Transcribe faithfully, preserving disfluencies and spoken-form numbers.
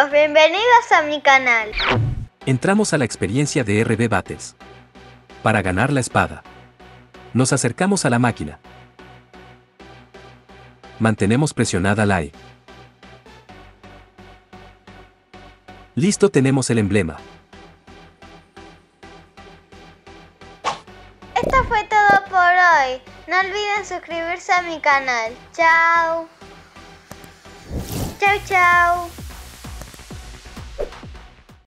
chicos, bienvenidos a mi canal. Entramos a la experiencia de R B Battles. Para ganar la espada, nos acercamos a la máquina. Mantenemos presionada la E. Listo, tenemos el emblema. Esto fue todo por hoy. No olviden suscribirse a mi canal. Chao. Chao, chao.